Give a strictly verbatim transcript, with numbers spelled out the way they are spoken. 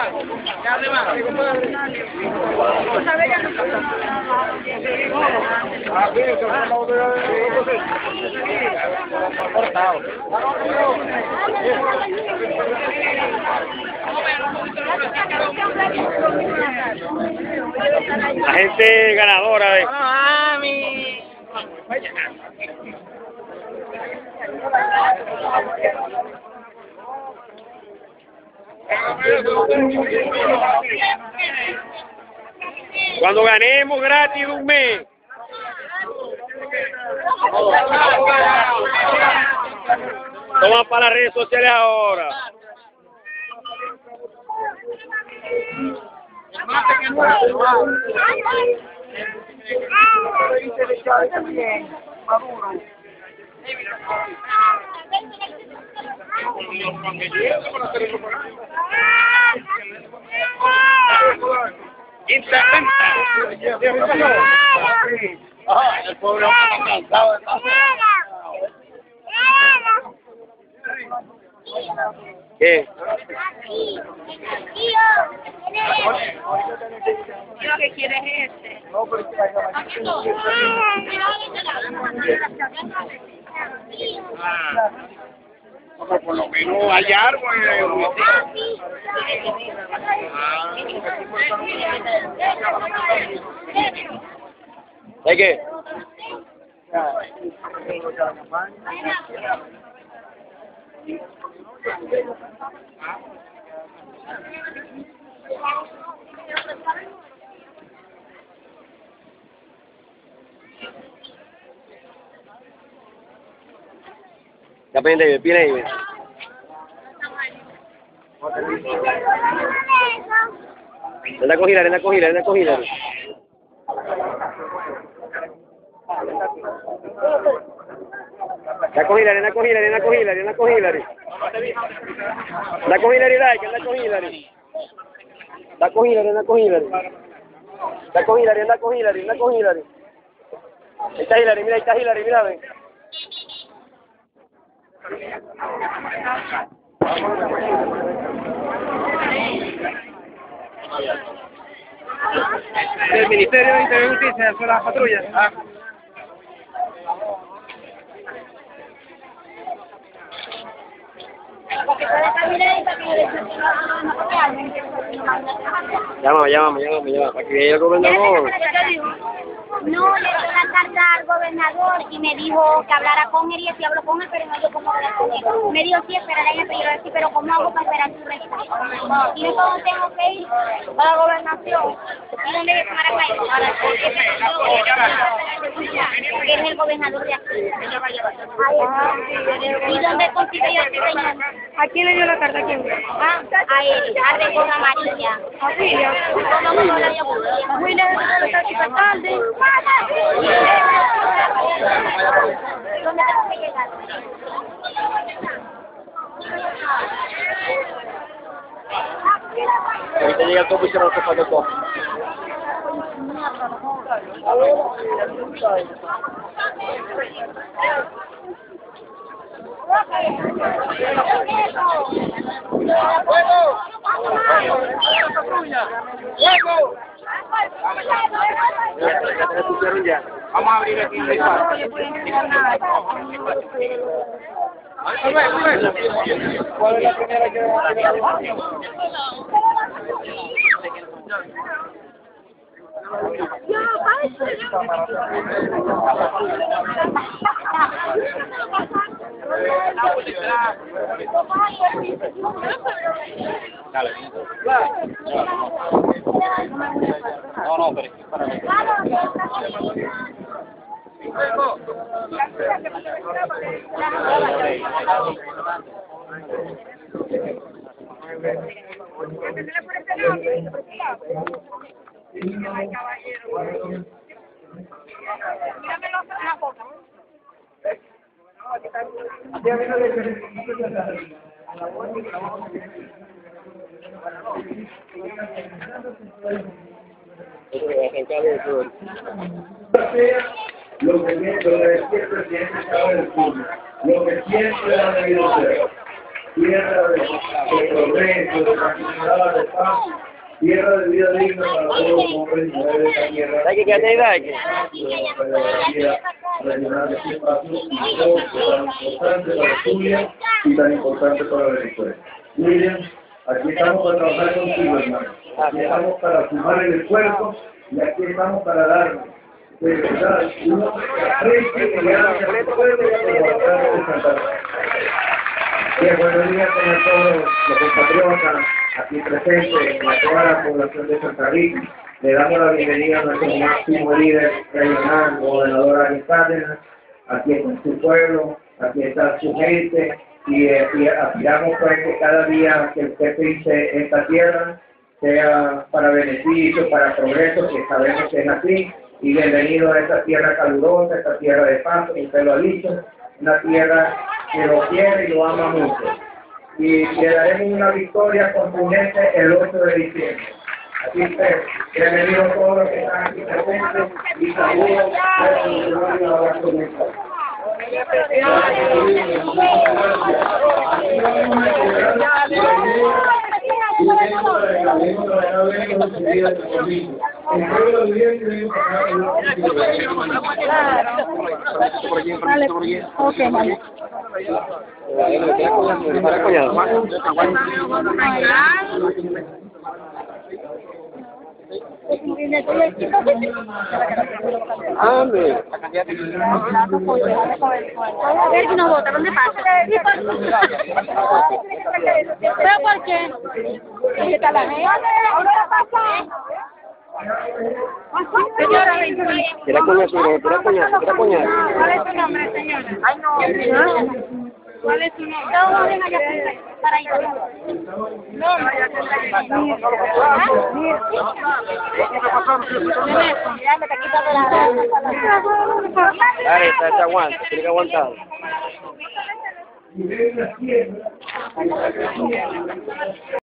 La gente ganadora de... Cuando ganemos gratis un mes. Toma para las redes sociales ahora. El pobre hombre está cansado de pasar. ¿Qué? Lo que quiere es este. Como por lo menos hay árboles. ¿De qué? Ya pendiente, David, pide ahí. Anda con Hilary, anda con Hilary, anda con Hilary. Anda con Hilary, anda con Hilary, anda con Hilary, anda con Hilary. Anda con Hilary, like, anda con Hilary. Anda con Hilary, anda con Hilary. Anda con Hilary, anda con Hilary, anda con Hilary. Ahí está Hilary, mira, ahí está Hilary, mira, ven. El Ministerio de Interior y Justicia, son las patrullas. Ah. Llámame, llámame, llámame, llámame, para que vea el gobernador. No, le dio una carta al gobernador y me dijo que hablara con él y así hablo con él, pero no yo cómo hablar con él. Me dijo, sí, esperaré en el periodo así, pero ¿cómo hago para esperar su respuesta? Y entonces tengo que ir a la gobernación. ¿Y dónde voy a tomar acá? Ahora, porque es el gobernador de aquí. ¿Y dónde consigo yo este señor? ¿A quién le dio la carta? ¿A quién? Ah, a él, a Record Amarilla. ¿A William? ¿Cómo no la dio William? William está aquí esta tarde. ¿Dónde tengo que llegar? Ahorita llega el topo y se nos topa el topo. Vamos a abrir aquí el espacio. ¿Cuál es la primera que va a abrir? Dale. No, no, pero es que para mí. Ay, caballero. Míramelo una foto. Lo que siempre el presidente estaba del sur, lo que siempre ha debido ser. tierra de, de progreso, de tranquilidad, de paz, tierra de vida digna para todos los hombres y mujeres de esta tierra. Hay que quedarte ahí, que rellenar este espacio tan importante para Zulia y tan importante para Venezuela. William, aquí estamos para trabajar contigo, hermano. Aquí estamos para sumar el esfuerzo y aquí estamos para darnos de verdad uno aprecio que le hace al pueblo y a los habitantes de Santa Rosa. Bien, buenos días a todos los compatriotas aquí presentes, a toda la población de Santa Rita. Le damos la bienvenida a nuestro máximo líder regional, gobernador Ariel Cárdenas. Aquí está su pueblo, aquí está su gente, y, eh, y aspiramos pues que cada día que usted pise esta tierra sea para beneficio, para progreso, que sabemos que es así. Y bienvenido a esta tierra calurosa, esta tierra de paz, como usted lo ha dicho, una tierra que lo quiere y lo ama mucho. Y le daremos una victoria contundente el ocho de diciembre. Así que, bienvenidos todos los que están aquí presentes y saludos a la comunidad. Ande. A ver si no vota, ¿dónde pasa? ¿Pero por qué? ¿Dónde está la gente? ¿Ahora pasa? Señora, Tira coñazo, tira coñazo, tira coñazo. ¿cuál es su nombre, señora? Ay, no. ¿Cuál es su nombre? No, ven allá para ahí. No, no, ya me está quitando la... Dale, te aguanta, tiene que aguantar. Y ven la tierra.